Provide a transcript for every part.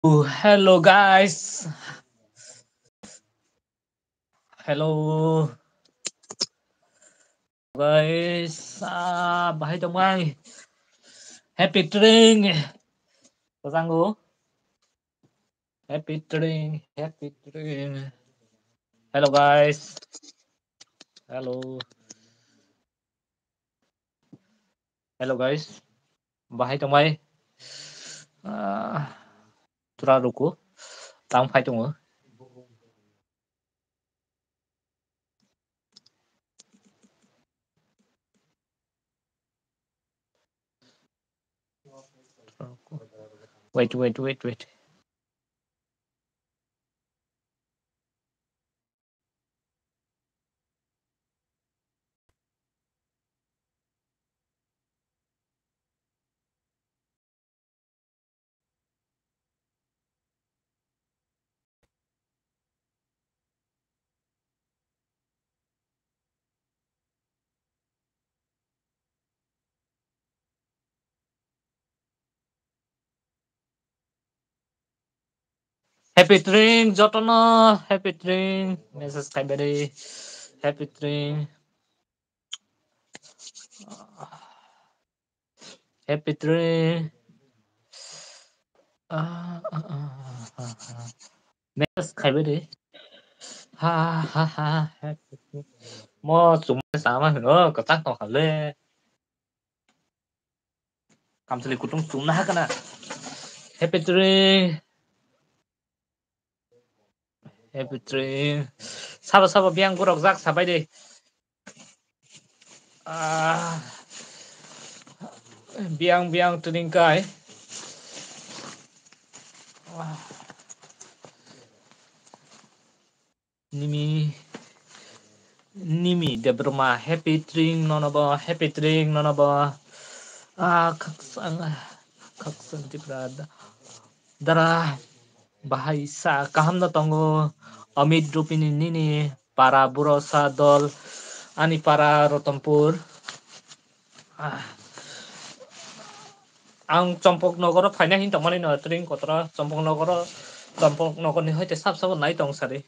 Hello guys. Hello guys. Bahay Tomay. Happy drink. Kasanggo. Happy drink. Happy drink. Hello guys. Hello. Hello guys. Bahay Tomay. Tura ruko. Tang phai tongo. Wait. Happy drink Jotono. Happy drink. Mrs. Kaiberi. Happy drink. Happy drink. Mrs. Kaiberi. Ha. Happy drink. Mo chúng sama nữa có tác tổng hẳn lên cảm thấy của chúng nó cái nào happy tree sao biang burok zak sabai đi biang tuning kai nimi de broma happy drink nonobo kaksang tibrada dara bahasa kaham na tongo Amit Rupini nini para burosa dol ani para rotompur ang Chompok Nogoro फाइना हिन तमनि न ट्रिंग Kotra Chompok Nogoro ni hoite sab nai tong sari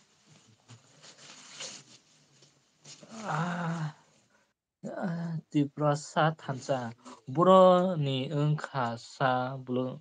Tiprasa thansa buro ni ungkasa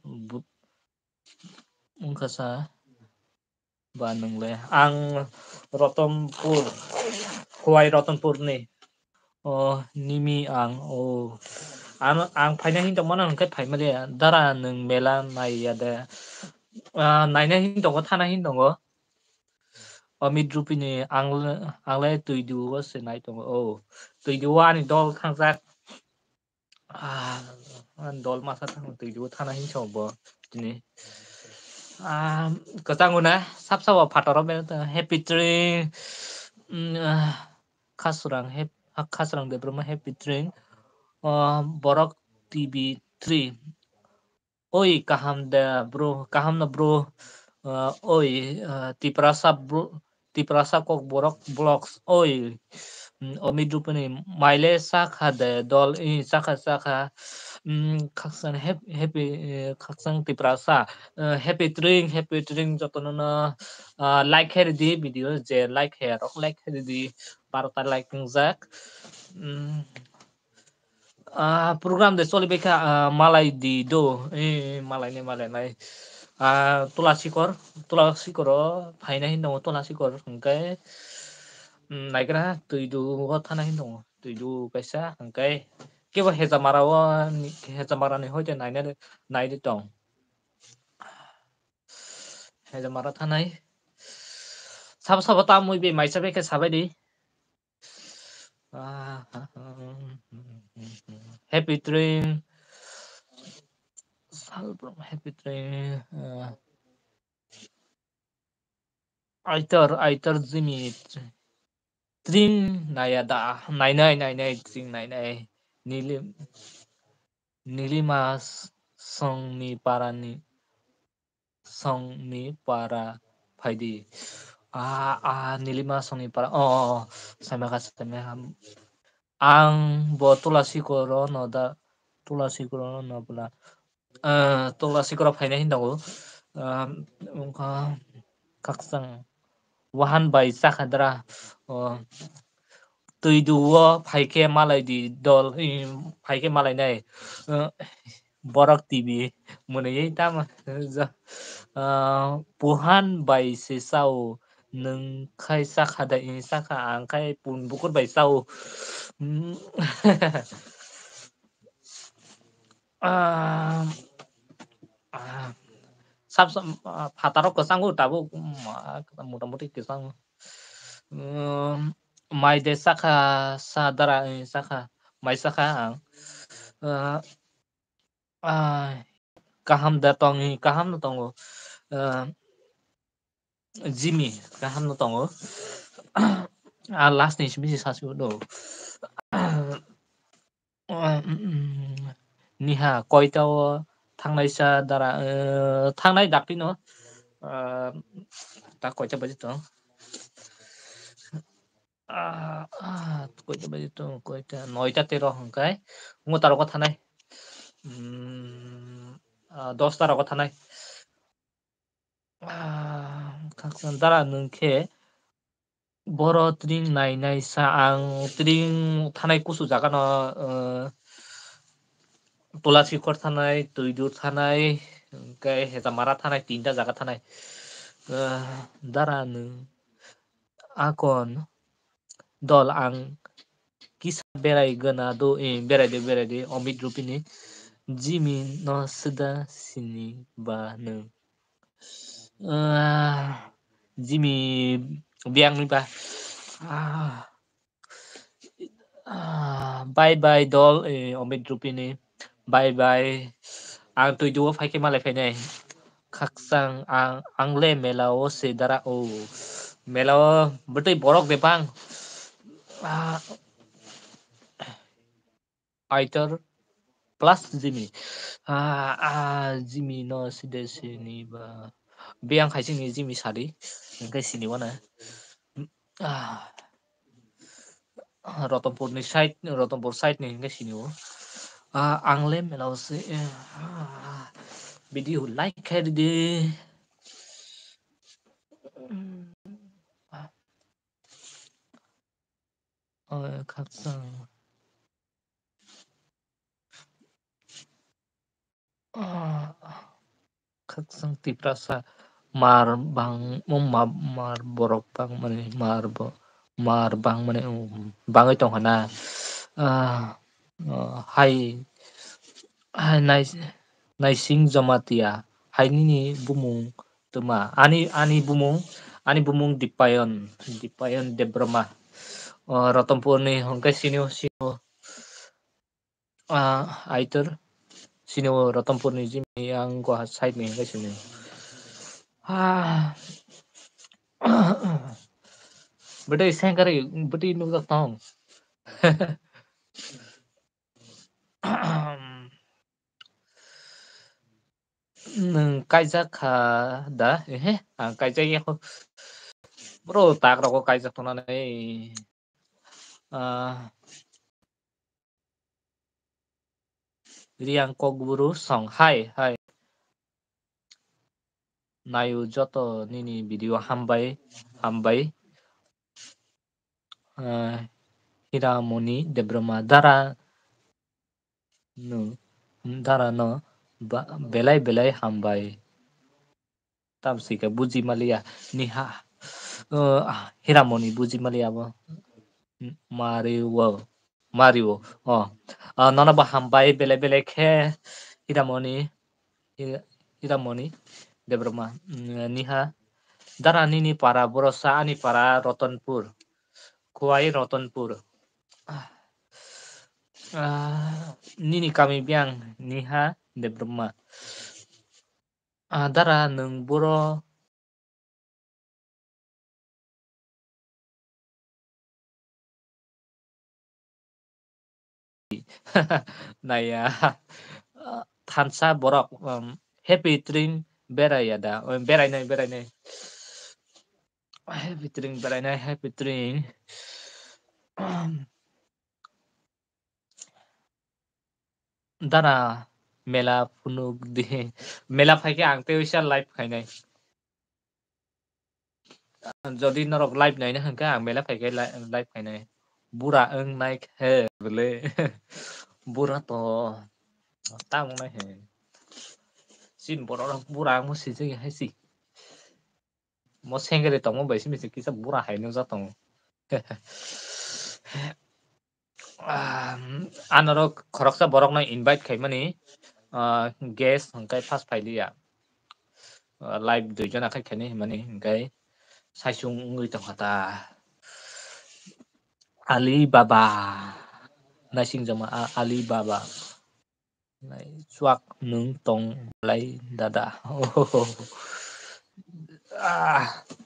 ba nungle ang Rotompur Huai Rotompur ni nimi ang ang फाइना हिन तमना हंखे फाइमाले दारा नों मेला नाइयादे नाइना हिन दंgo थाना हिन दंgo Amit Rupini angle tuidu was nai tongo tuidu ani dol thangzak dol masa thang tuidu thana hin chobo tini katanguna sapsawa phatoro be happy tree khasrang de broma happy tree borok tv 3 oi kaham na bro oi tiprasa kok borok blocks oi Amit Rupini maile sakha de dol sakha kaksan happy kaksan tiprasa happy drink jotono like her di video je like her di parta like zak program de soli beka malai di do malai nai tulasikor फाइना हिन दङ tulasikor hingkai naikra tuidu go thana hin dङ tuidu kaisa hingkai kebo hejamara ni hoite naide dङ hejamara thanai sabo ta moi be maisa beke sabai di happy drink happy drink aitar zimit Tring nayada nainai tring nainai nilimas songni para phaidi nilima songni para samaka ang bo tulasi koro no bula tulasi koro phaina hin dango 각성 wahan bai sakadra tuiduo phaike malai di dol phaike malai nai borak tv munai tam puhan bai se sau nung khai sakada in saka ang khai pun bukur bai sau 삽 바다로 그 쌍고 따고 모টা모टी kisang mai de saka sadara saka mai saka ang kaham datong kaham no tongo Jimmy kaham no tongo last ni simi sasu do niha koitao थांनायसा दारा थांनाय दाख्लैनो दा खयथा बाजि दं खयथा बाजि दं खयथा 9टा 13 हंखाय मुतारको थानाय 10टा रको थानाय दारा नोंखे बर' ट्रिं नायनाय सा आं ट्रिं थानाय कुसु जागानो तुलासिखर थानाय दैदुर थानाय ओमफ्राय हेजामारा थानाय 3टा जागा थानाय दारा नों आकन dol ang kisa berai gana do berai de omid rupini Jimmy no suda sini ba nung Jimmy biang ni ba bye bye dol omid rupini bye bye ang tuidu phaike malai phainai kaksang ang le melao se dara o melao betai borok de bang Aitor plus Jimmy Jimmy no sida sini ba biang khaising ni Jimmy sari engkai sini wana Rotonpur side ni engkai sini o angle melau se video like khai de kaksang kaksang tiprasa mar bang mar borok bang mane mar bang mane bangai tong hana hai naising jamatia haini ni bumung tuma ani bumung dipayon debrama Rotonpur ni hongkai sino aitor sino Rotonpur ni Jimmy yang gua side ni hongkai sino betai sengkari betai nugak tong kaijak da kaijak ya bro tak rako kaijak to na riang kogburu song hai nayu joto nini video hambai Hiramoni Debroma dara no belai hambai tamsika buji malia niha Hiramoni buji malia bo Mario nona ba hambai belai khe Hiramoni Debroma niha dara nini para borosa ani para Rotonpur Kuai Rotonpur nini kami biang niha Debroma dara nung boro naya thansa borok happy dream berai ada berai nai happy dream dara मेला फुनुक दे मेला फाइके आं तेवैसा live खायनाय যদি নরক live নাইनो होनखा आं मेला फाइके live खायनाय बुरा ओं नायखे बोले बुरा to tao cũng nói hè xin bộ đó bura mo si chứ hay gì mo 생각에 tông bởi xin mình kisa bura hay nó ra tông anaro khoroksa borok na invite khaimani guest hangkai first phailia live duijon akai khani mani hangkai saisung ngui tong hata Alibaba naising jama Alibaba nai chuak nung tong lai dada ah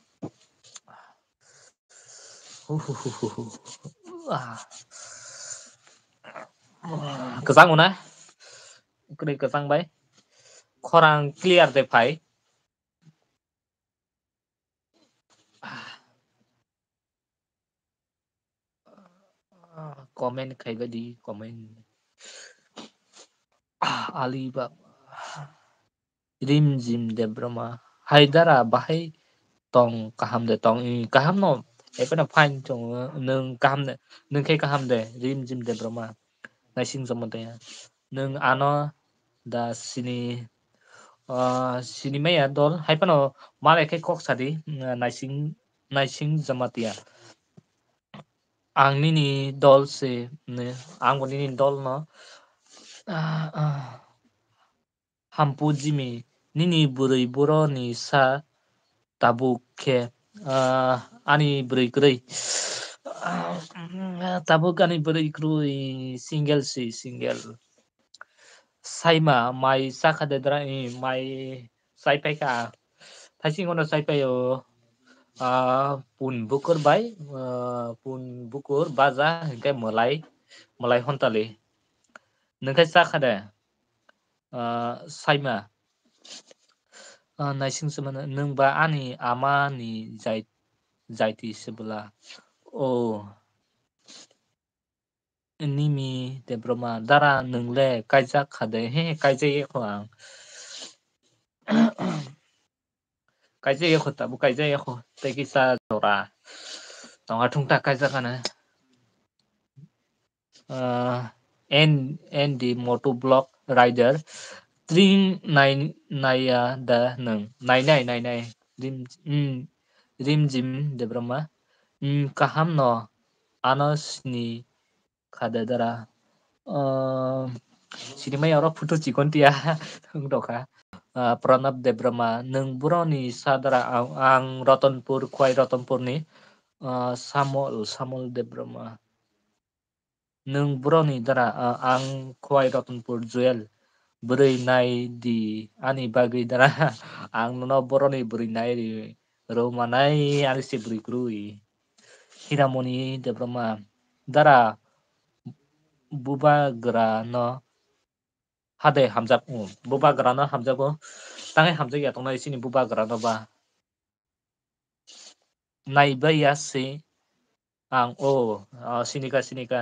Kesang una kri kesang bai khorang clear de phai comment khaibadi comment Alibaba Rim Jim Debrama Haidara bahai tong kaham de tong kaham no epena fine tong nung kaham de nung kai kaham de Rim Jim Debrama naising zamante nung ano da sini sini maya dol haipano male kai kok sadi naising zamatia ang nini dol se ne ang nini dol no hampu jimi nini burui buro ni sa tabuk ani burui kurei tabuk ani burui kurui single si single saima mai saka de dra mai sai pai ka thasing ono sai pai o pun bukur bai pun bukur baza hingkai malai hontali nengkai saka de saima naising semana nengba ani ama ni zaiti sebelah nimi de broma dara nengle kaisa khade he kaisa ye khwang kaisa ye khota bu kaisa ye kho te kisa jora tonga thungta kaisa kana and the moto block rider tring nine naya da nang nai rim jim de broma kaham no anos ni khade dara sinima yaro photo chikon tia doka Pranab Debrama nung buroni sadara ang Ratonpur Khwai Ratonpur ni Samol Debrama nung buroni dara ang Khwai Ratonpur Joel beri nai di ani bagi dara ang no buroni beri nai di romanai ani si beri krui Hiramoni Debrama dara buba grano hade hamjak buba grano hamjago tangai hamjak ya tongnai sini buba grano ba naiba ya si ang sinika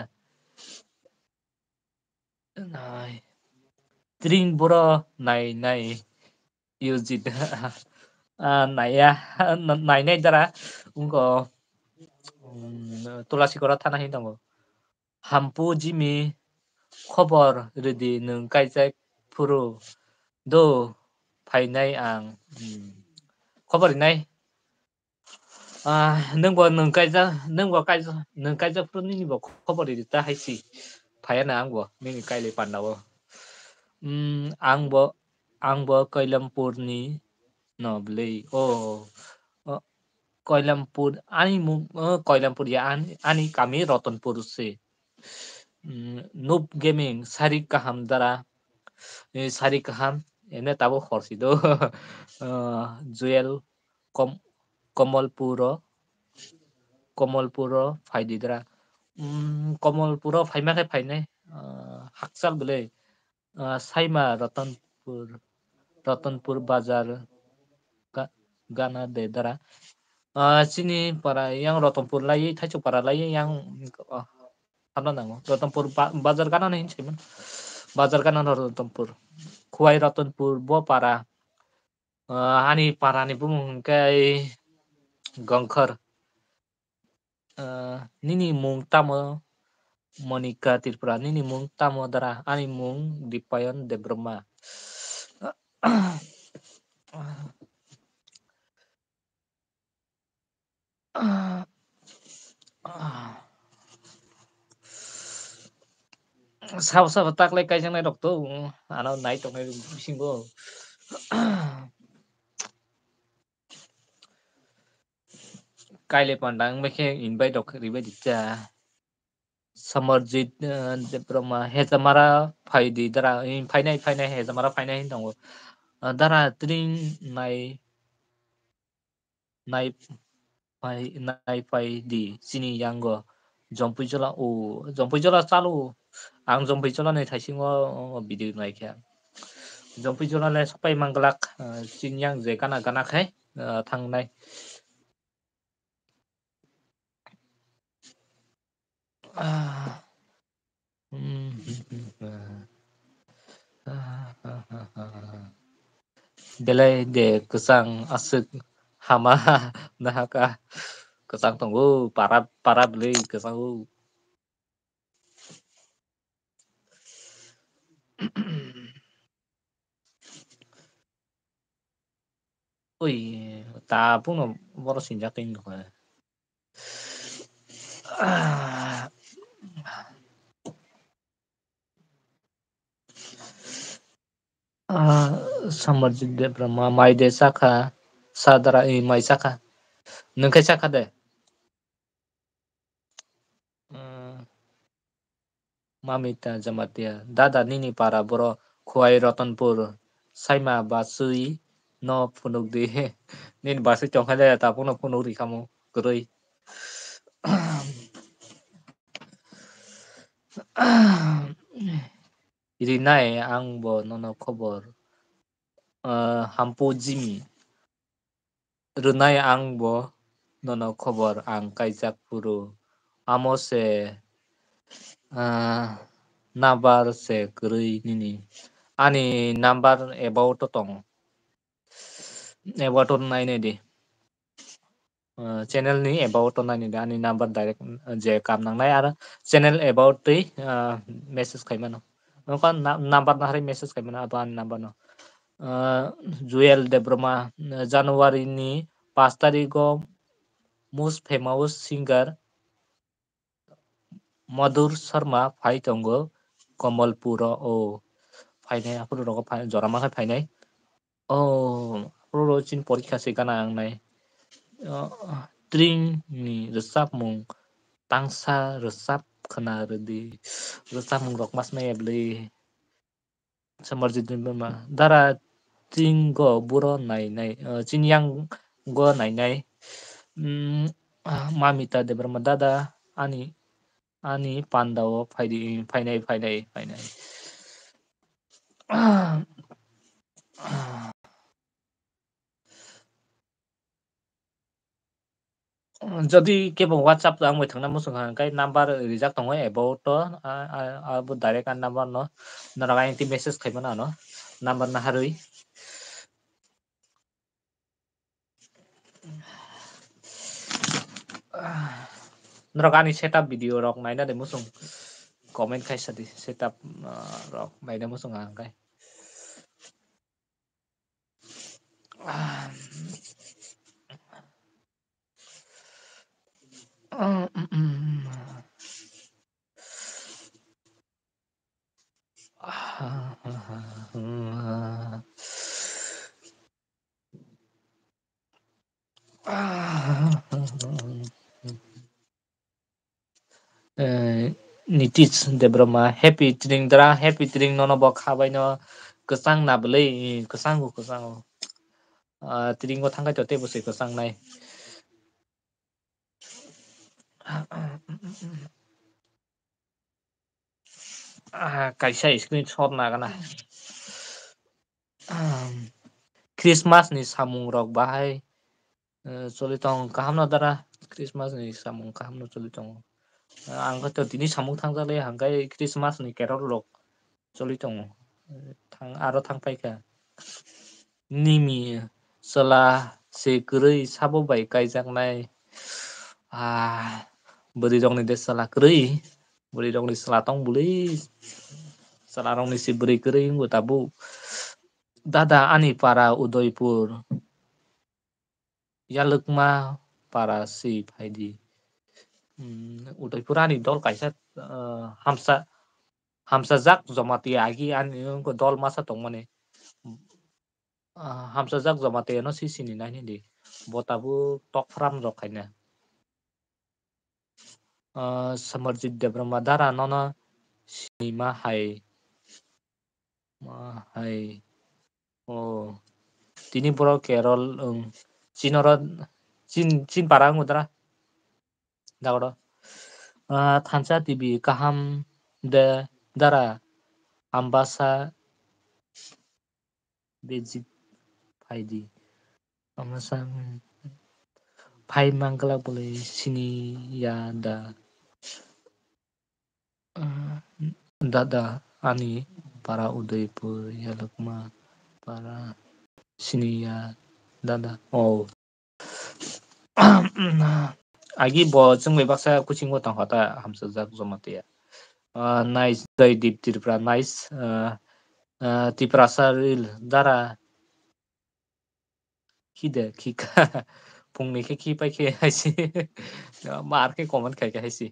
nai tring boro nai yujit naya nai dara ungko tulasi kora thana hi tongo hampu jimi khobor redi nung kaijak puru do phainai ang khobor nai nungbo nung kaijak puru nini bo khobor redi ta haisi phayana angbo nini kaile pandawo angbo Kailampur ni no blei Kailampur ani Kailampur ya ani kami Ratonpur se noob gaming sari kaham dara sari kaham ene tabo khorsi do Joel Komalpuro phaidi dara Komalpuro phaima kai phainai haksal bele saima Ratanpur bazar gana de dara sini para yang Ratanpur lai thaichu para lai yang apa nango Ratanpur bazar gana nahin chiman Bazar kanan Ratompur. Kuai Ratompur bo para. Ani para ni bumung kai gongkar. Nini mung tamo Monica Tirpura nini mung tamo dara ani mung Dipayon de Brahma. Sao sao tak le kai jang nai dok tu ano nai tok nai singgo. Kai le pandang meke invite dok ribe dicha. Samarjit de Brahma hezamara phaidi dara phainai hezamara phainai hin dong. Dara tring nai pai di sini yanggo jompuijola jompuijola chalu ang jompuijola nei thaisingo video naikha jompuijola le sapai manglak chinyang je kana gana khai thangnai belai de kesang asuk hama nahaka kesang tunggu parab parab le kesang ui ta puno boro sinjak ting ko Samarjit de Brahma mai de saka sadara mai saka nungkai saka de Mamita Jamatia dada nini para boro Khuai Ratanpur Saima Basui no punuk di nin basui chongkhale ta puno punuk ri kamu geroi Irinai ang bo nono khobor hampo jimi runai ang bo nono khobor ang kaijak puru amose nabar se geroi nini ani number about tong about naine di channel ni about naine di ani number direct je kam nangnai ara channel about ti message kaimano nongka number na hari message kaimano ato ani number no Joel de Brahma Januari ni 5 tariko most famous singer Madhur Sharma phai tongo Kamalpura o phainai apuro rogo phai jorama khai phainai apuro chin porikha se kana angnai tring ni resap mung tangsa resap khana redi resap mung rok mas mai ebli Samarjit Brahma dara tring go buro nai chinyang go nai Mamita de Brahma dada ani Pandawo phainai Jadi kebo WhatsApp ang mai thangna musung hang kai number rijak tongo about to abu direct an number no naraga inti message khaimana no number na harui naraga ni setup video rok naina de musung comment khai sadi setup rok maina musung hang kai Nitish de Brahma happy tring nono bo khabai no kesang na belai kesangu tring go thangkai tote bose kesang nai kaisa screenshot na kana Christmas ni samung rok bahai solitong kaham no dara Christmas ni samung kaham no solitong ang to tini samung thangjale hangkai Christmas ni kerol rok जलि दङ आरो थांफायखा निमि सोला से गोरै साबोबाय गायजांनाय बोरै दंनि दे साला गोरै बोरै दंनि साला दंबोलै साला रंनि si बोरै गोरै nggo tabu dada ani para Udaipur Yalukma para si phaidi Udaipur ani dol kaisa hamsajak jomati agi ani ko dol masa tongmani hamsajak jomati no sini nani di botabu tokfram rokhaina Samarjit Debrahma dara nono sinima hai tini puro Kerol Chin para ngudra dagodo thansa TV kaham de dara ambasa bejik phaidi amasa phai mangala boleh sini ya da dada ani para Udaipur Yalukma para sini ya dada agi bo chung mai baksa kuching bo tang hata hamsajak jomati nice dai dip tirpra nice tiprasaril dara khide khika phungni ke khi pai ke haisi mar ke comment khai ke haisi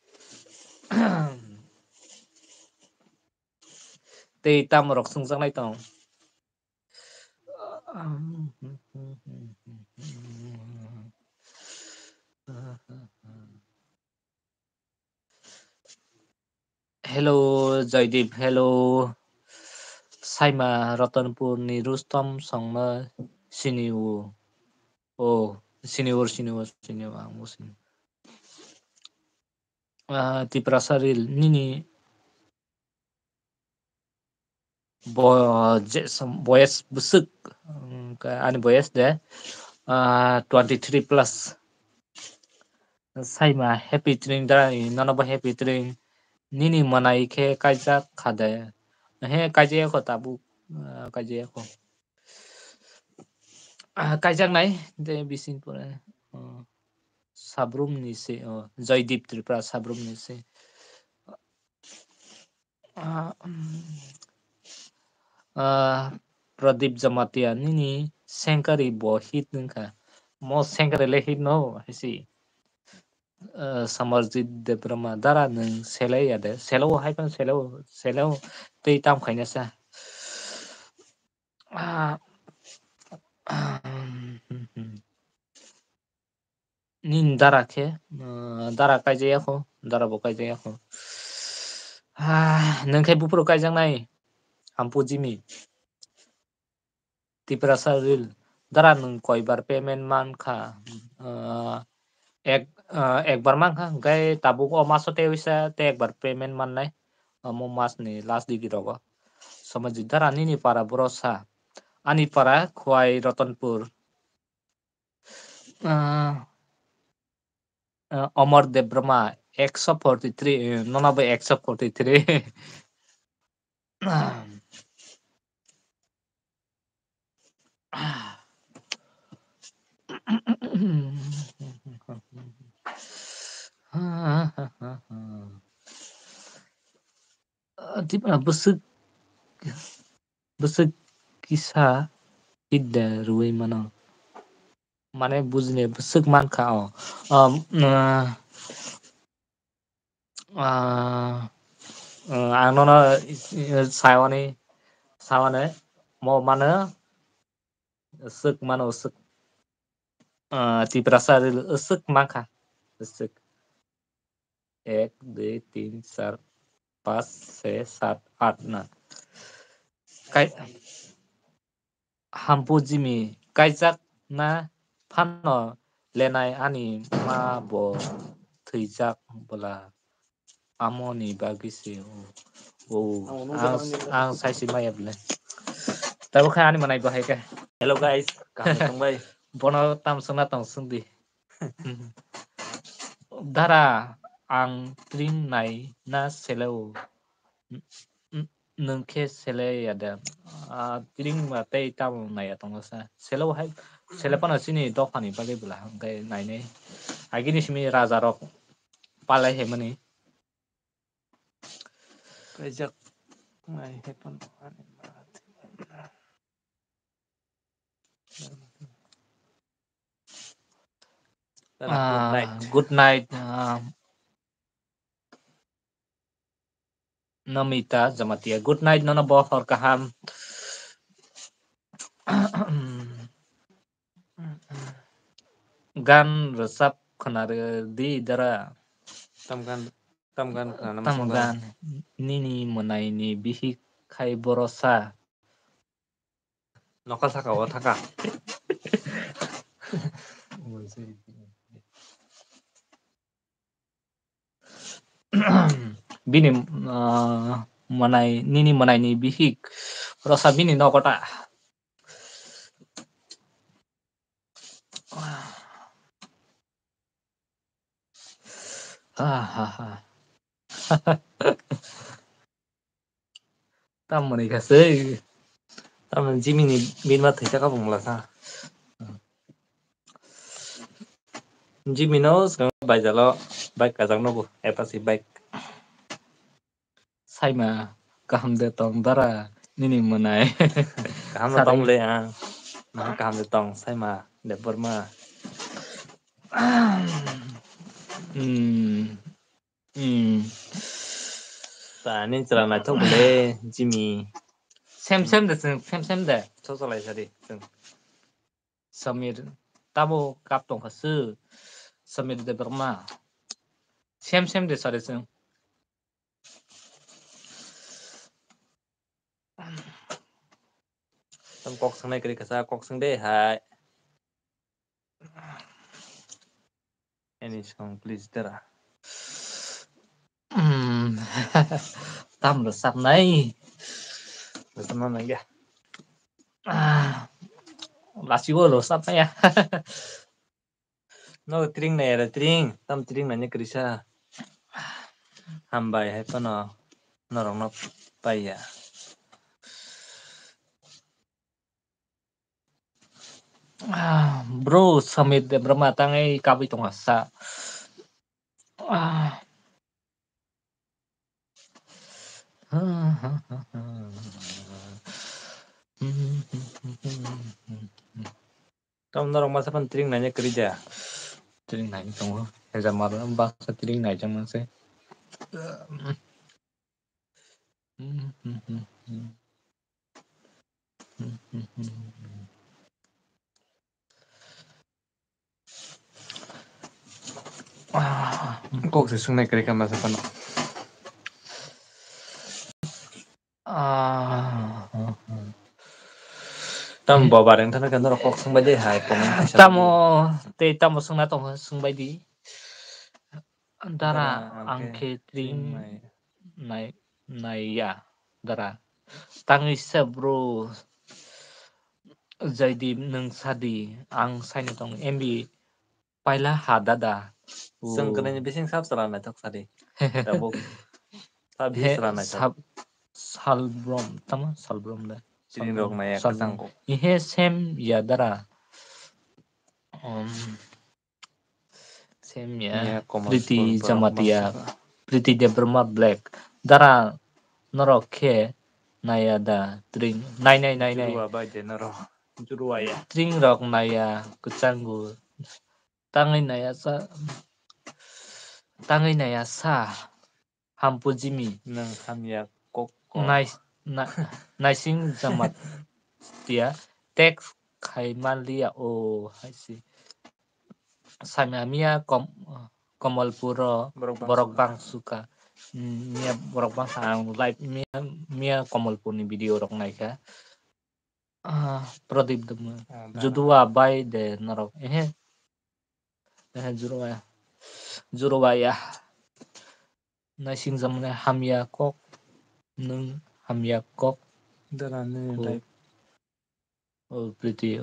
tei tam rok sungjangnai tong hello Joydeep hello Saima Ratanpur ni Rustom songma siniu siniur ang musim tiprasaril nini boys besuk ani boys de 23 plus Saima happy train dara nanaba happy train nini manai ke kaisa khade he kaje ko tabu kaje ko kaijak nai de bisinpura sabrum ni se Joydeep Tripura sabrum ni se Pradeep Jamatia nini Sankari bo hit nungka mo Sankari le hit no hisi Samarjit Debrahma dara nung selai ade selo haipan selo tei tam khaina sa nin dara ke dara kaijaya ko dara bo kaijaya ko nungkai bupro kaijang nai Ampu Jimmy Tiprasaril dara nung koibar payment man kha ekbar man kha gai tabuk o maso te wisa te ekbar payment man nai mo mas ni last digi rogo Samarjit dara nini para brosa ani para Khwai Ratanpur Amar Debrahma 143 nonaba 143 besuk kisa hidda ruwai mana mane bujne besuk man kha ang nono sawane mo mane suk mano suk Tiprasaril suk mangkha suk 1 2 3 4 5 6 7 8 na kai Hampu Jimmy kaijak na phano lenai ani ma bo thwijak bola amoni bagisi ang saisi mayable tabo khai ani manai bahai ke Hello guys, kamu bay. bono tam sungna tong sungdi dara ang trim nai na selo nungke sele ada tiring tei tamu naya tongosa sele hai sele pana sini dofani bagi belah angkai naine agini simi raja rok palai hemani Pajak ngai hepan good night. Good night Namita Jamatia. Good night nono bohor kaham. Gan resap kenare di dara. Tamgan kana Tamgan nini monai ni bihi kai borosa. Nokal saka wa thaka. Bini monai nini monai ni bihi rosa bini nokota. Tamani kasih. Taman Jimmy ni bin ma thai ka bungla sa. Jimmy knows ka bai jalo bike ka jang no bu epasi bike. Saima kaham de tong dara nini monai. Kaham na tong le nah kaham de tong sai ma de Burma. Ta ni chara na thok bule Jimmy. Sem de. Chosolai sari. Samir tabo kaptong kasu Samir de Burma. Sem de sare seng. Tam kok sang nai kri kasa kok sang de hai. Any song please dara. Tam resap nai. Resap na ya. Lasiwo lo sap ya. No tring na era tring. Tam tring na ni krisa. Hambai hai pa no. Norong no pai ya. Bro Samir de Burma tangai kabi tong asa. Tam norong masa pan tring na ni kri ja. Tring nai tong heza maru ba sa tring nai jang se. Kok se sung nai kri ka masa pan. Tam bo bareng thana kan norong kok sang ba de hai komen kaisa. Tamo sung na tong sung bai di. Dara angke tring nai ya dara. Tangisa bro. Jadi nung sadi ang saini tong MB paila hadada. Sung kana ni bising sap sala na thok sari. Tabuk. Sabi sala na thok. Salbrom tama salbrom da. Tring rok na ya kasang ko. Ihe sem ya dara. Sem ya. Priti Jamatia. Priti de Burma Black. Dara norok ke naya da tring. Nai. Jurua ba de naro. Jurua ya. Tring rok naya kucanggu. Tangai naya sa. Hampu Jimmy. Nang hamya kok ko. Naising Jamat dia. Tek Kaiman lia haisi. Samia Komalpuro Borok Bang suka. Mia Borok Bang sang live mia Komalpur ni video rok naika. Pradip Dama. Judua bai de narok. Jurua ya. Naising Jamne hamya kok. Nung hamya kok. Dara ni live. Pretty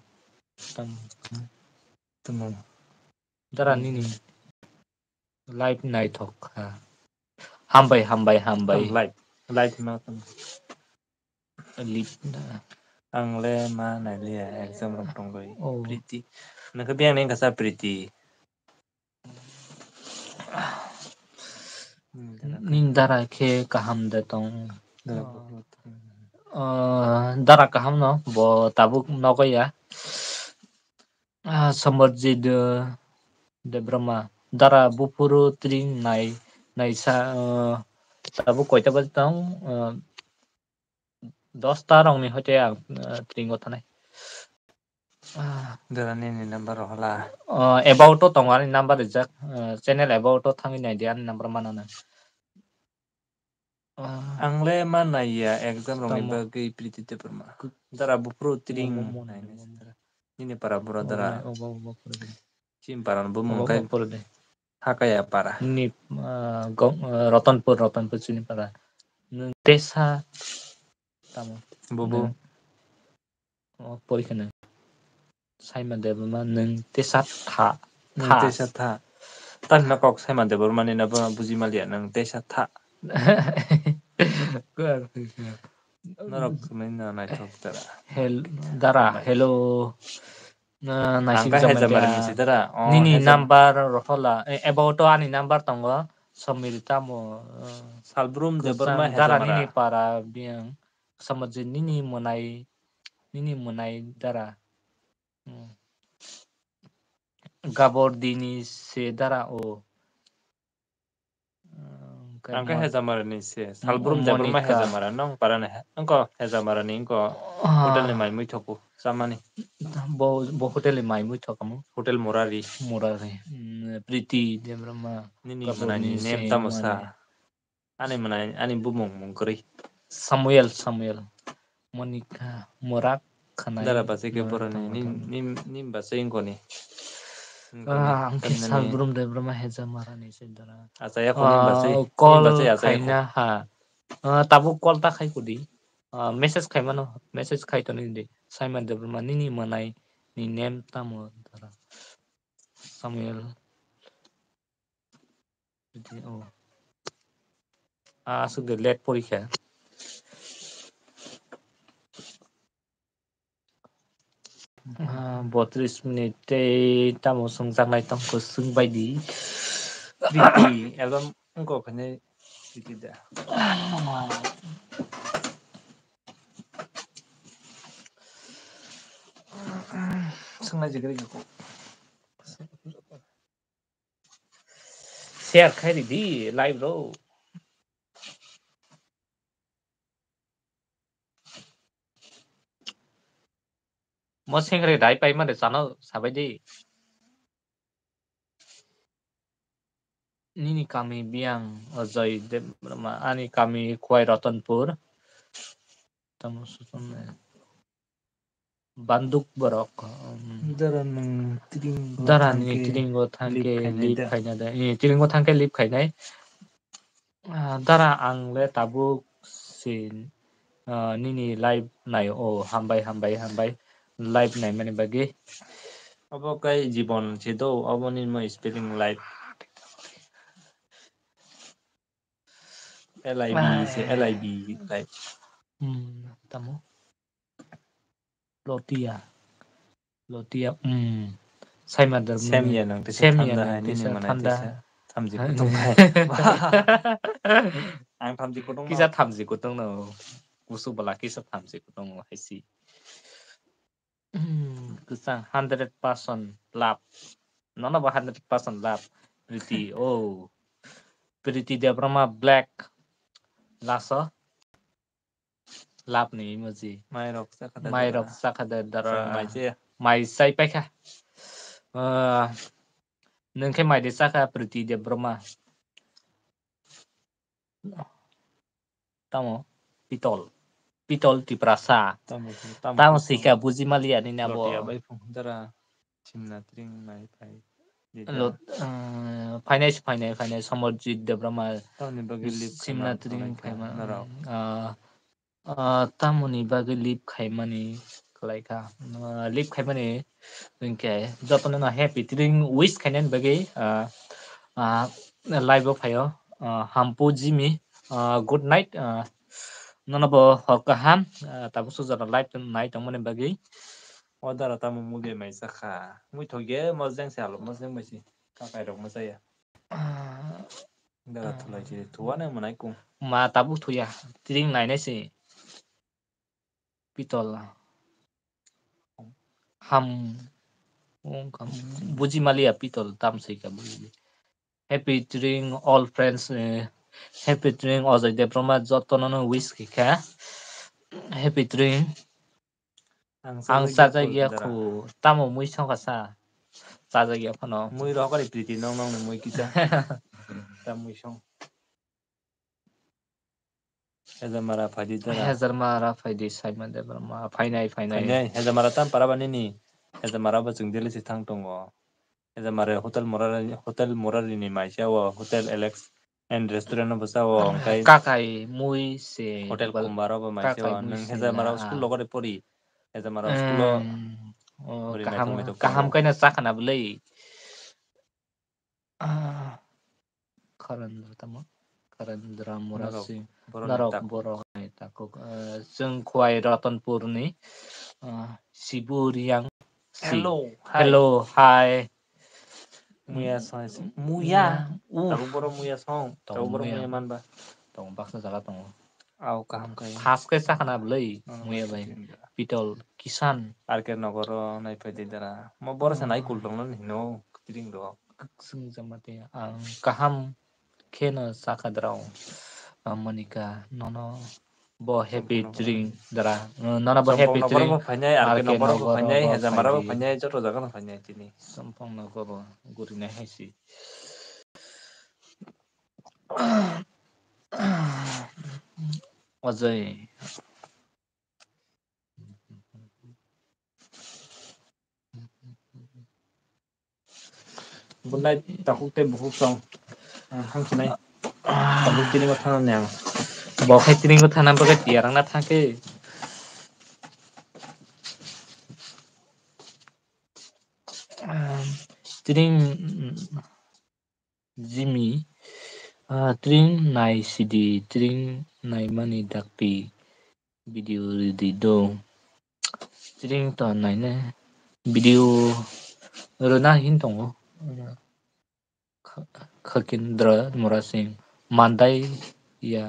Tamam. Dara nini live night talk hambai Live. Live marathon. Lip Angle ma nalia exam rok tonggoi. oh Pretty. Naka biang neng kasa pretty. ning dara ke kaham de tong Dara buklo. dara kaham no bo tabuk nogo ya Samarjid de Brahma dara bupuru tring naisa tabu koita bal tong 10টা rongni hoite ang tringo thanai Dara nini number hola. About to tong ani number rijak channel about to thangi nai dia number manana Angle ma naya exam rong ni tamo bagai pretty te perma. Dara bupro tring. momon Ini para bro dara. oba Sim paran bumung kai purde hakaya para. ni Ratanpur chini para desa tamo Bubu. Porikana Simon Development nung tesa tha Tesa tha. Tan na kok sai man de bor mani na ba buji malia nang tesa tha. Narok main na nai thok tara. Dara hello naising Angka zaman heza dia marini si dara. Oh nini heza. number rohola about to ani number tongo somirita mo Salbrum de kusang berma heza dara mara. nini para biang samajin nini munai dara gabor dini se dara o Angka heza marini si. Salbrum de berma Monica heza mara nong parane. Angko heza marani angko hotel ni mai mui thoku samani. bo hotel mai mui thokamu Hotel Morari. Murari Priti de Brahma Nini gabor manani ni se nem tamusa. mane Ani manani ani bumung mungkuri. Samuel Monica Morak kanai Dara basi ke borani tamo nim basi ingko ni. angke salbrum de Brahma heza marani se dara Asa ya kuning basi. Nim call basi asa ya khaina ha tabu call ta khai kudi message khai mano message khai to ni de Simon de Brahma nini manai ni name tamo dara Samuel sudah late পরীক্ষা 32 menit tamo sungjangnai tongko sungbaidi Priti album angko khane Priti da. sungai jigri ko share khai di live ro mo sengre dai pai ma de chano sabaidi nini kami biang ojoi de ani kami Kuai Ratanpur tamo susunne banduk borok Daran darani tiringo thangke lip khaina da tiringo thangke lip khainai dara angle tabuk sin nini live nai o hambai live nai mani bagi abo kai Jibon chedo abo ni mo spelling life LIB se LIB life tamo lotia Saima Dharmani semya nang tesa semya thanda nang hai ni tesa manai thanda tesa thamji kutong kai ang thamji kutong kisa thamji kutong no kusu bala kisa thamji kutong haisi kusang 100% lap nona ba 100% lap Priti de Brahma black laso lap ni emoji mai rok sa khada mai dara rok sakada dara sang mai che mai sai paikha nengke mai de saka Priti de Brahma tamo pitol di prasa tamo sika buji malia ni nabo lotia bai phung dara chimna tring mai pai lot finance Samarjit de Brahma tamni bagi lip simna kana tring ka narok tamoni bagi lip khaimani kalaika lip khaimani nengke jotone na happy tring wish khainan bagi live of hayo hampu jimi good night nono bo horkaham tabu sujara live nai tongmani bagi Odara tamu muge mai sakha mui thoge mojang se alo mojang maisi kakai rok mojaya dara thulai chi thuane manai kum ma tabu thuya tring nainai si pitol ham buji malia pitol tam sika buji happy drink all friends happy drink ojai debroma jotono wish kika happy drink ang sajagya khu tamo mui songkasa sajagya phano mui rokari priti nong nong ni mui kisa ta mui song hezamara phadi dara hezarmara faidi saima debroma fainai fainai hezamara tam parabani ni hezamara ba jungdeli si thang tongo hezamara hotel morari ni maisya wo hotel alex and restaurant no basa wo kai kakai mui se hotel kumbaro ba maisya wo nang hezamara school logari pori hezamara school lo bari kaham naithok naithok kaham tongo kaina sakana blai Karandra tamo Karandra Murasi Narok Borok takuk जों khwai Ratanpurni Siburiang hello hi muya song muya tabu boro muya song tabu boro muya manba tong baksa jaga tong au kaham kai has kai sakana blai muya bai pitol kisan arke nogoro nai phadi dara mo boro sa nai kul tong no tiring do sung jamate ang kaham khena sakadraw Monica nono bo happy drink dara nono bo happy drink arke nogoro bo phanyai bo hezamara bo phanyai joto jaga no phanyai tini sampang nogoro gurina haisi Ojai bunai takuk te buhuk song hangsinai takuk tini ko thana nyang bo khai tring ko thana baga tiarang na thake tring Jimmy tring nai sidi tring nai mani dakpi video di do tring to nai ne video rona hin tongo khakindra murasing mandai ya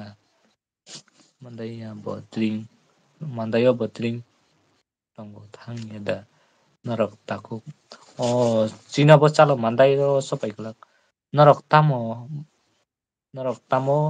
botring mandai botring tongo thang ya da narok takuk china bo chalo mandai ro sopai kulak narok tamo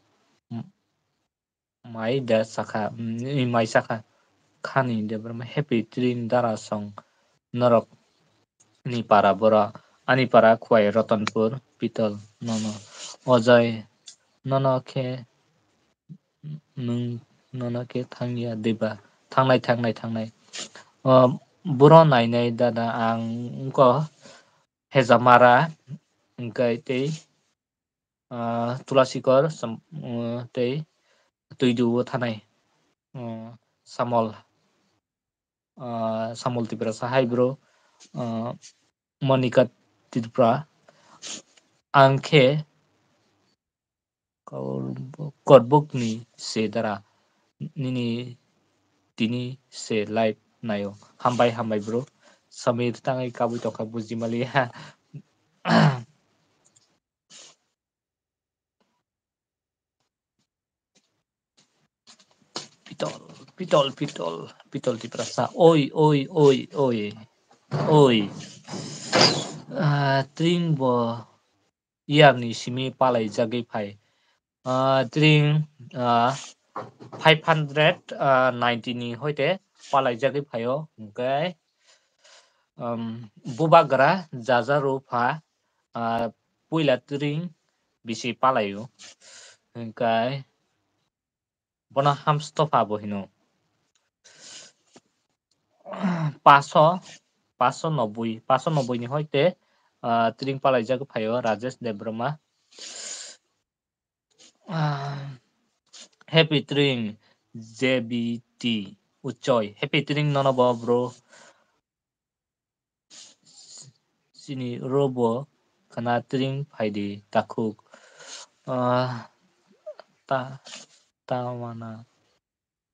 mai da saka mai saka khani de happy trin dara song narok ni para bora ani para khwai Ratanpur pitol nono ojai nono khe nung nono ke thangya deba थांनाय buro nainai dada ang ko hezamara engkai tei tulasikor tei tuidu thanai samol tipra sahai bro Monica Tripura angkhe kodbuk ni se dara nini tini se live nayo hambai bro samir tangai kabui toka buji malia pitol tiprasa oi tring bo iarni simi palai jagui phai tring 590 ni hoite palai jagui phaio hingkai bubagra jajaru pha puila tring bisi palaio hingkai bono hamstofa bo hino 590 ni hoite tring palai jagui phaio Rajesh Debroma happy tring JBT Uchoy happy tring nono bo bro sini robo kana tring phaidi takuk ta mana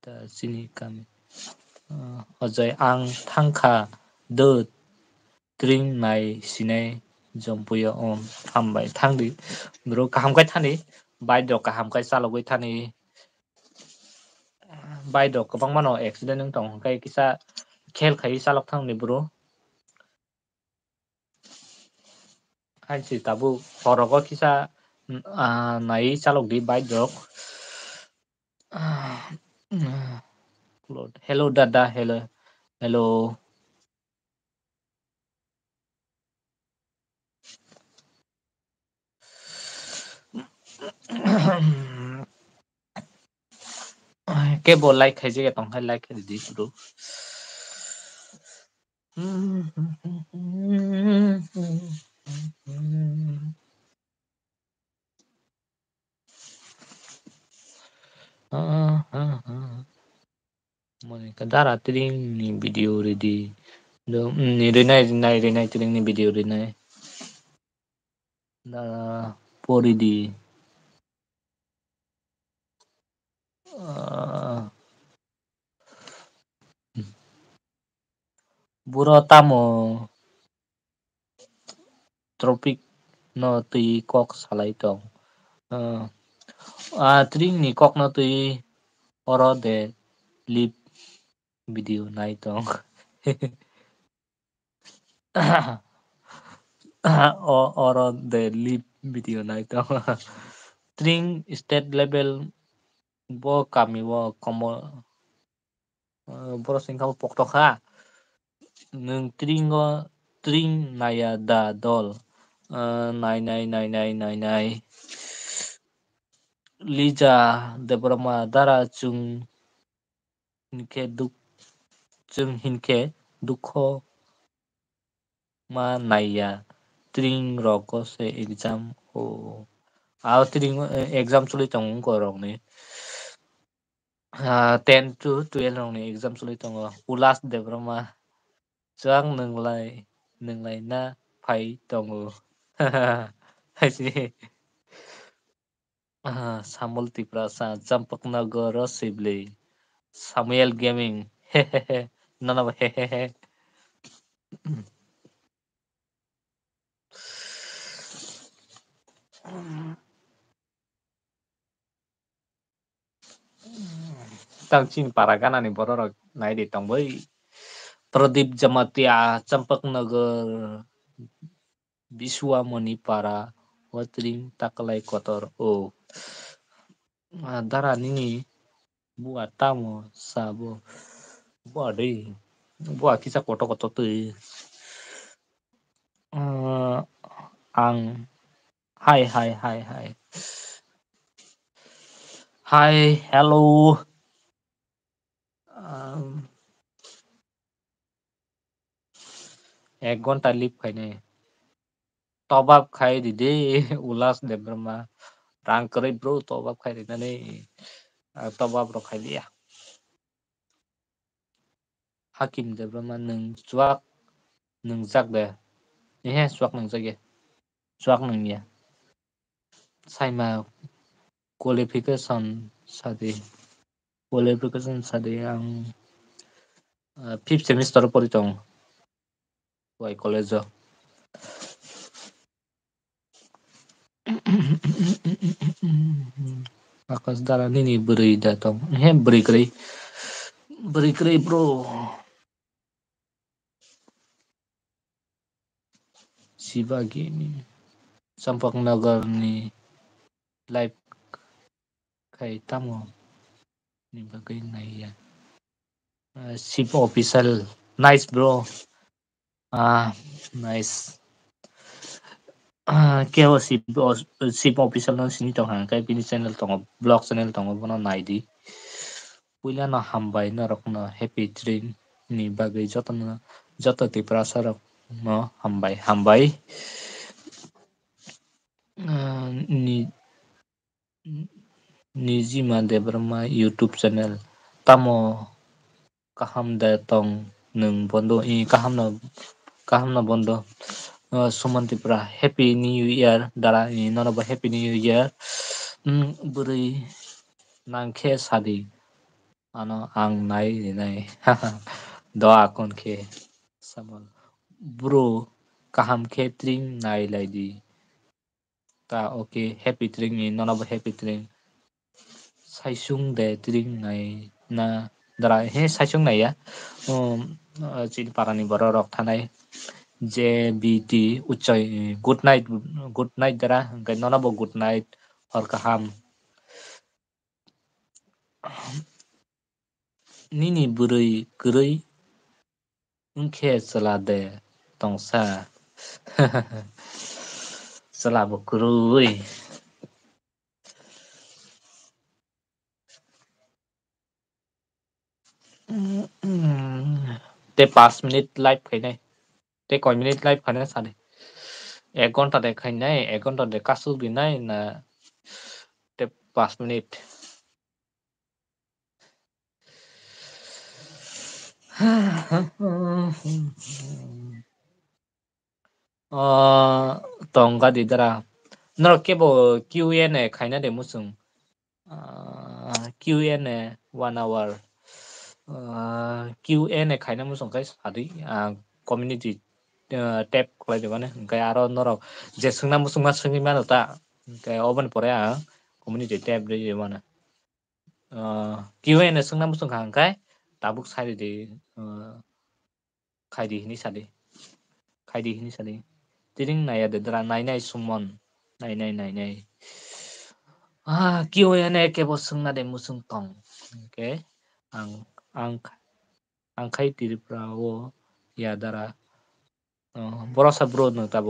sini kami hojai ang thangkha do tring nai sinai jompuyo hambai thangdi bro kaham kai thani bike rok kaham kai chalogoi thani bike rok kwbang mano accident ung tong kai kisa khel khai chalok thangni bro hainsi tabu horogo kisa nai chalokdi bike rok hello dada hello hello kebo like khaije tong khai like khai di bro Monica dara tring ni video ready do ni renai tring ni video renai dara pori di buro tamo tropic no tui kok salai tong tring ni kok no tui oro de lip video nai tong oro de lip video nai tong tring state level bo kami bo komo boro singkamo poktokha nung tring naya da dol nai Liza de Brahma dara chung hinke dukho ma naya tring roko se exam o tring exam chuli tong ko rong ni 10 to 12 rong ni exam chuli tong ulas de Brahma chang nunglai na phai tong haisi Samul Tiprasa Champaknagar Sibley Samuel Gaming hehehe none of hehehe tangchin paragana ni borok nai di tongbai Pradip Jamatia Champaknagar Biswamoni para Watring Takalai Kotor dara nini buat tamo sabo buat deh buat kisah koto tu ang hai hello 1 ঘন্টা lip খাইনে tobab khai di de ulas de brahma rang kare bro tobab khai di nane tobab ro khai dia hakim de brahma nung jak de chuak nung jage chuak nung ya saima qualification sade ang 5th semester pori tong wai college akas dara nini beri datang beri krai bro Siva Gaming Champaknagar ni live kai tamo ni bagai nai ya Ship official nice bro nice kewa ship official no sini tong hang kai pini channel tong blog channel tong bono nai di puila no hambai no rok no happy train ni bagai joto ti prasa rok no hambai Nijima Debrama YouTube channel tamo kaham da tong nung bondo kaham na bondo Sumantipra Happy New Year dara nonoba Happy New Year beri nangke sadi ang nai doa kon ke samol bro kaham ke tring nai lai di ta okay happy tring ni nonabo happy tring saisung de tring nai na dara he saisung nai ya chin parani borok rok thanai JBT ucai good night dara hingkai nonabo good night hor kaham nini bwrui kwrui wngkhe chwla de tongsa chwla bo kwrui te 5 minute live khainai te koi minute live khainai sani 1 ঘন্টা de khainai 1 ঘন্টা de kasu binai na te 5 minute tongga di dara nor kebo Q&A khaina de musung Q&A 1 hour Q&A khaina musung kai sadi community tab khlai de mane hingkai aro norok je sungna musungma sungui mano ta hingkai oboni pore community tab rei mano Q&A sungna musungkha hingkai tabuk sari de khaidi hini sadi tiring naya de dra nainai sumon nainai Q&A kebo sungna de musung tong okay ang ang ang khai tiripra o ya dara borasa bro no tabo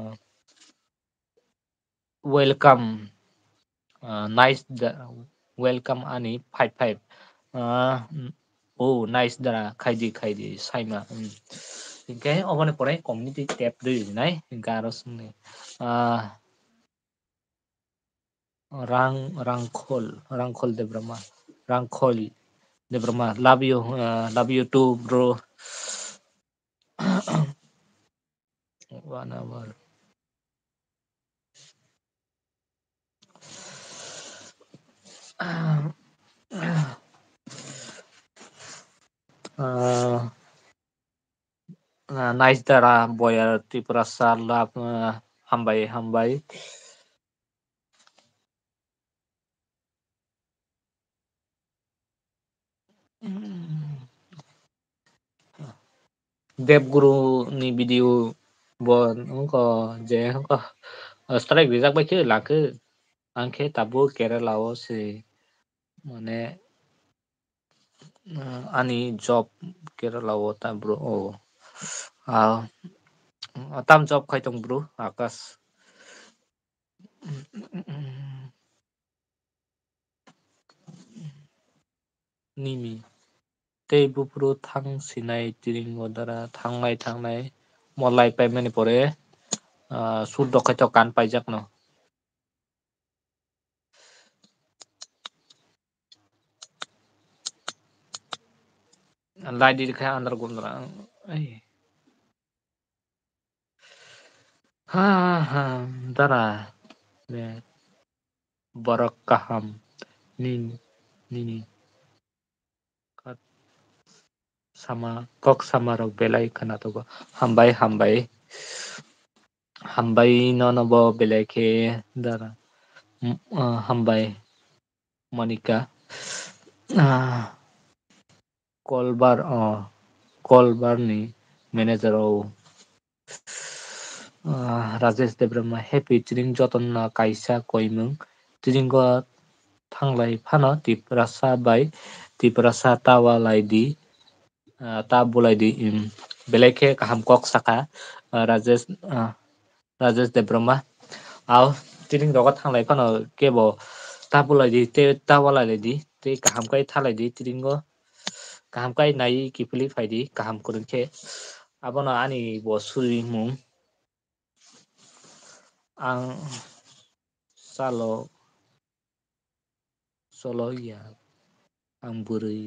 welcome nice welcome ani 55 nice dara khaidi saima hingkai oboni pore community tab dui nai hingkai aro sungni rangkhol de brahma rangkhol de brahma love you too bro 1 hour nice dara boyar Tripurasa love hambai Devguru ni video bon ko je ko strike rijak bai ke lakhe angkhe tabo Kerala o se mane ani job Kerala o ta bro tam job khai tong bro akas nimi tei bufru thangsinai tiring dara thangnai molai paimani pore suddo khaito kan paijak no lai di khai andar gundra dara borok kaham nini kok sama rok belai khana togo hambai no bo belai khe dara hambai Monica kolbar ni manager o Rajesh Debrahma happy tiring joton na kaisa koimung tiringgo thanglai phano Tiprasa bai Tiprasa tawalai di ta bulai di belai khe kaham kok saka Rajesh Debrahma aw tiring rogo thanglai phano kebo ta bulai di te tawalai di te kaham kai thalai di tiringo kaham kai nai kipili phaidi kaham kurun khe abono ani bo surimung ang solo ya ang bwrui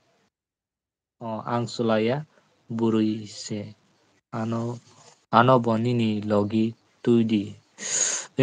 ang sulaya bwrui se ano bo nini logi tuidi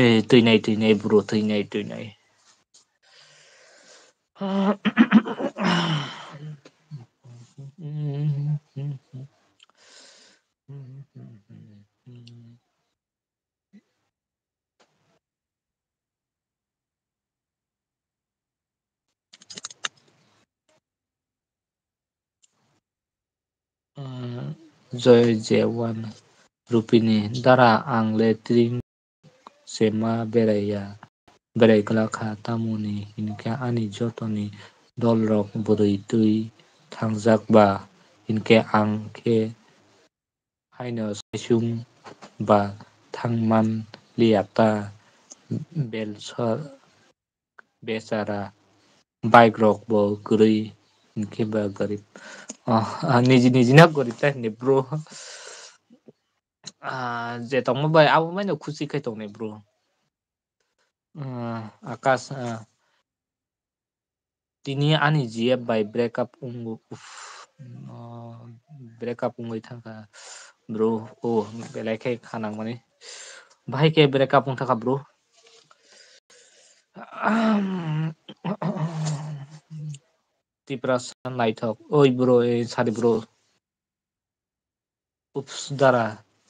tuinai bro tuinai Joy Jawan Rupini Dara ang letring sema beraya bereglakha tamuni hinke ani jotoni dolrok burui tui thangjak hinke ang khe haino saisung ba thangman liata belsa besara bike rok bo gurui hinke ba garib niji nijina garib ta ni bro je tongmo bai abo maino khusi khai tongnai bro Akas tini ani GF by breakup ungu breakup ungoi thangka bro belai khai khanang mani bhai ke breakup ung thaka bro Tiprasan naithok oi bro sari bro ups dara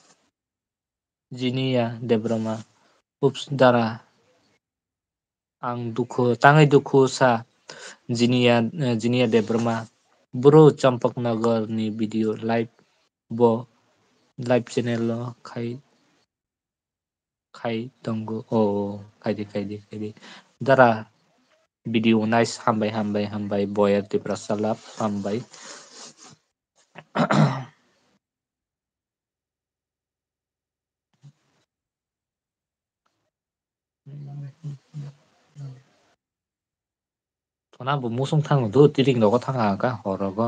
Jinia Debroma ups dara ang duku tangai duku sa Jinia Debroma bro Champak Nagar ni video live channel lo khai tongo kaidi dara video nice hambai boyar Tiprasalap hambai Thona bo musung thang do tiring logo thanga ka horogo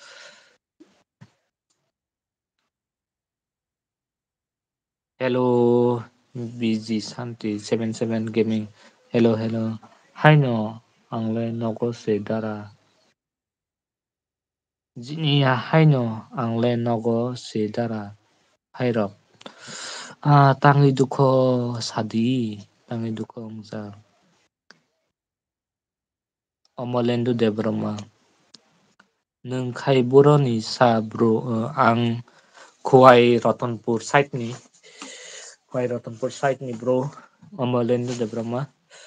Hello BG Santi 77 Gaming hello haino angle nogo se dara Jinia haino angle nogo se dara hairok tangi dukho sadi tangi dukho ungja Omolendu Debroma nongkhai boroni sa bro ang Khowai Ratanpur side ni bro Omolendu Debroma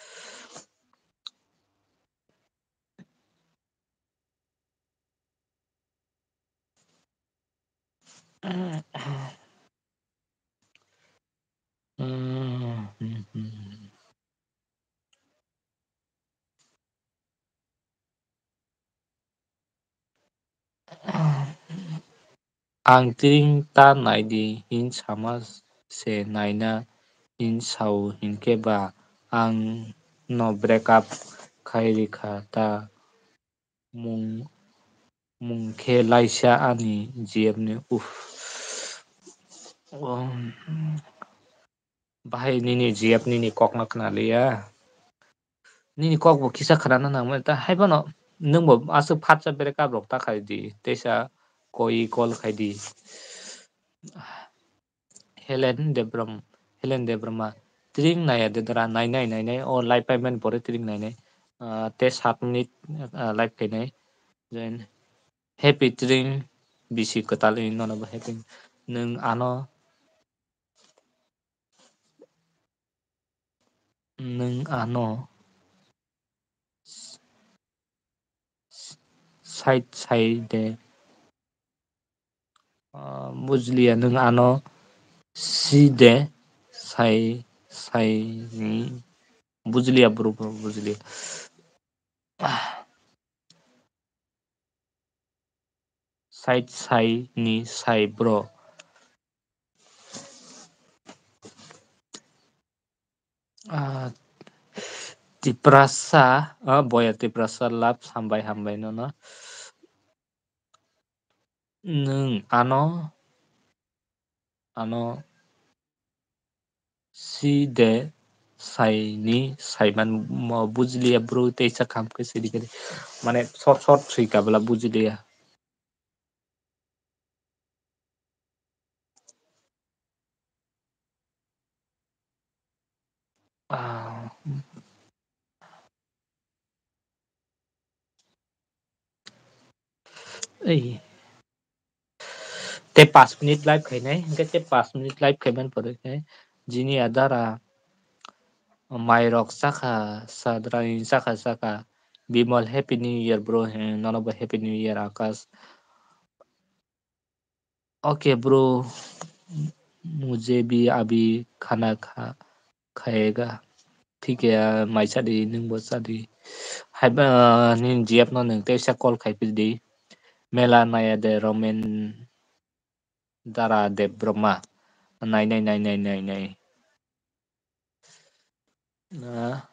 Ang tiring ta naidi hin sama se naina hin sau hinke ba ang no break up khairikha ta mungkhe laisa ani GF ni bahai nini GF nini kokna khnaliya nini kokbo kisa khrana nangma ta haibano nungbo asuk phatsa break up rok ta khaidi tesa koi call khaidi Helen Debroma tring naya dedra nainai o live payment pore tring nainai te 7 minute live kainai then happy tring bisi katal nono happy nung ano side bujliya nung ano side sai ni bujliya bro bujliya sai ni sai bro Tiprasa boya Tiprasa lap hambai nono nung ano side sai ni saiman bujliya bro teisa khamke sidikari মানে short shuikabla bujliya Ey, te 5 menit live khainai hingke te 5 menit live khaiman pore khe jini adara mairok saka sadrani saka Bimal Happy New Year bro nono bo Happy New Year Akash. Okay bro, मुझे भी अभी खाना खाएगा ठीक है माइसादी नों Basadi हाइबा nin jiap no nang te sa call khai pidi mela naya de romen dara de brahma nai na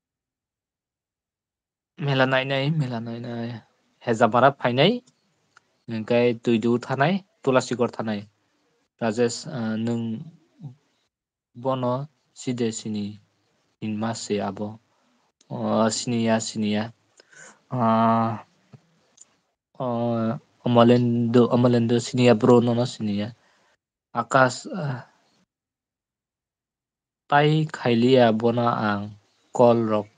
mela nai hezabara phainai ओमफ्राय दैदु थानाय तुलासिगर थानाय राजेश नों बन सिदे सिनि मासे आब' सिनिया अमलेन्दु सिनिया ब्रो ननो सिनिया आकाश ताई खाइलिया बना आं कल रक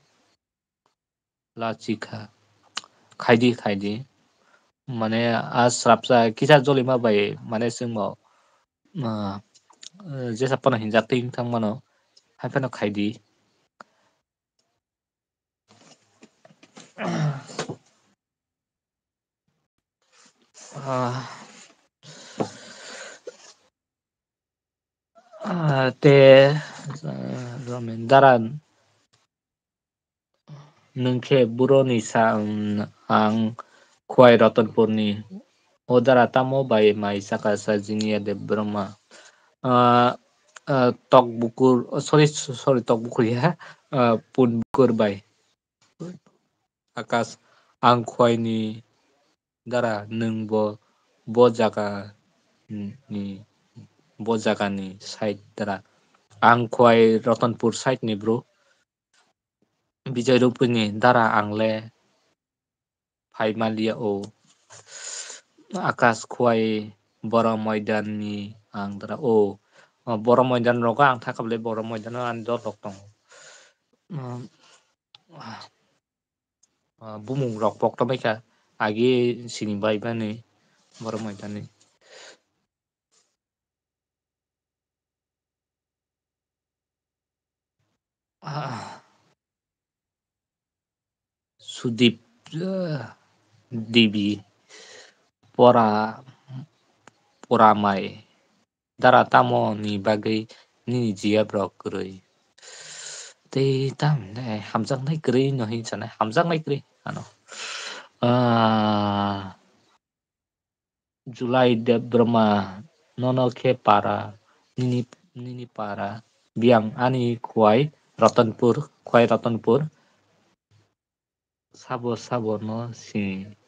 लाचिखा खायदि माने आस्राबसा किसा जलिमा बाय माने जोंनाव जेसाबपाना हिनजाबते थांमानो हायफाना खायदि te daran nोंखे बुर'नि सा आं खुवाइ रतनपुरनि Odara tamo by my saka sajinia de Brahma. Tok bukur, sorry tok bukur ya. Pun bukur by Akas ang khwai ni dara nung bo jaga ni bo jaga ni side dara. Ang khwai Ratanpur side ni bro. Bijay Rupini dara angle Phai Malia o Akas khwai Bora Moidanni ang dara o Bora Moidan roga ang thakable Bora Moidan an dot tong bumung rok pok to baika agi sini bai bani Bora Moidanni Sudip Devi Poramai dara tamo ni bagai ni jia brok kurui te tam ne hamjak nai kurui no hi chana hamjak nai kurui ano July de Brahma nono ke para nini para biang ani Kwai Ratanpur sabo no si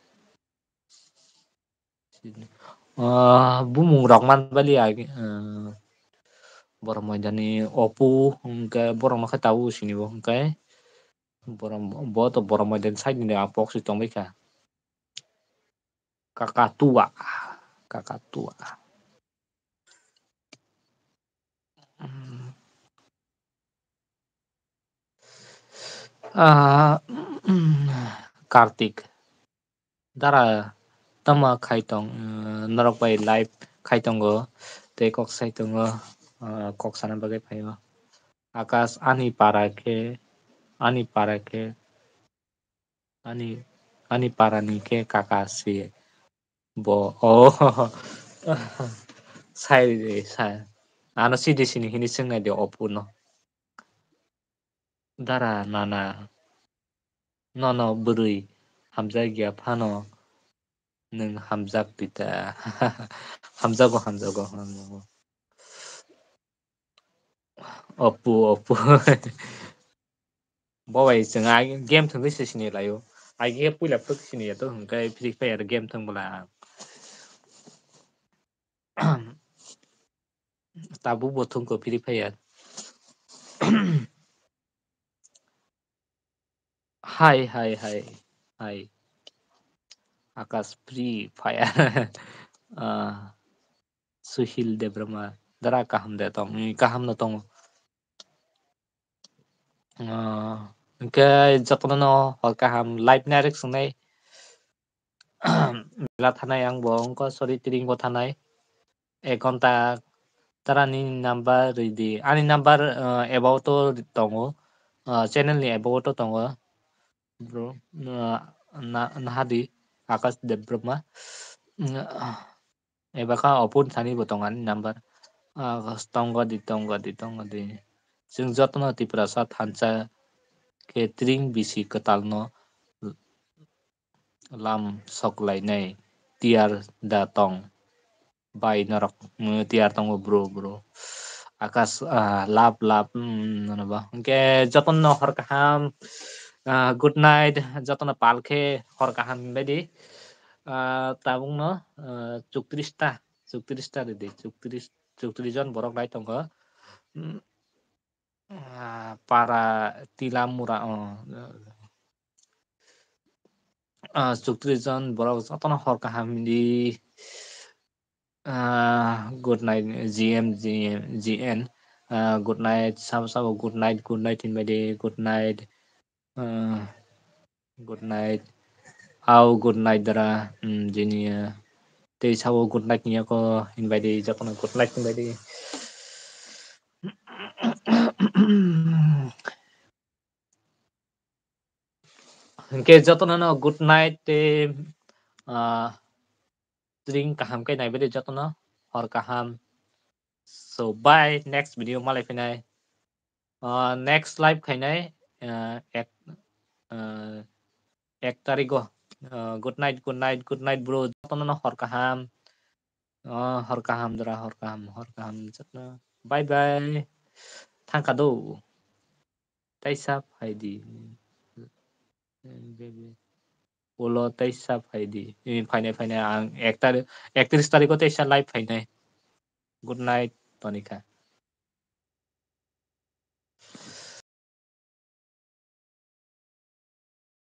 bumung rokman bali agi borong moidani opu hingga borong no tahu sini bo hingga borong moidan side ni apok si tong beka kakatua Kartik dara tama khaitong norok bai live khaitongo te kok saitongo kok sana bagai phayo Akas ani parani ke kakasi bo sai ano sidi sini hini sengai de opuno dara nana nono burui hamjagia phano nung hamjak pita hamjago opu Bawai जों game thangbai sini layo age puila phuk sini to hingkai Free Fire game thangbala tabu bo thungko Free Fire Hai Akas Free Fire Suhil de Brahma dara kaham de tong kaham no tong cái giấc nó hoặc kaham live narek sungai मेला थानाय आंबो अंक सरि तिरिंग थानाय 1 घन्टा तारानि number ready आंनि number एबावथ' दङ चेनेलनि एबावथ' दङ bro nahadi Akash Debroma baka opun sani botongan number tonggo di जों जत्न ति प्रसाद हान्सा केटरिं बिसि कतालनो लाम सकलायनाय तियार दा tong bai narok tiar tong bro akas lap naba ke joton no hor kaham good night joton palkhe hor kaham bedi tabung no 34 ta dedi 34 jon borok lai tongko para tilamura 34 jon borok joton hor kaham di good night GN good night sabo good night in bedi good night how good night dara jini tei sabo good night niya ko invite joton good night invite ke joton no good night te drink kaham kai nai bedi joton hor kaham so bye next video malai pinai next live khainai ek tariko good night bro joton no hor kaham dra hor kaham jotno bye bye thangka do taisap haidi ulo taisap haidi फाइनाय आं 31 तारिखआव taisa live फाइनाय good night tonika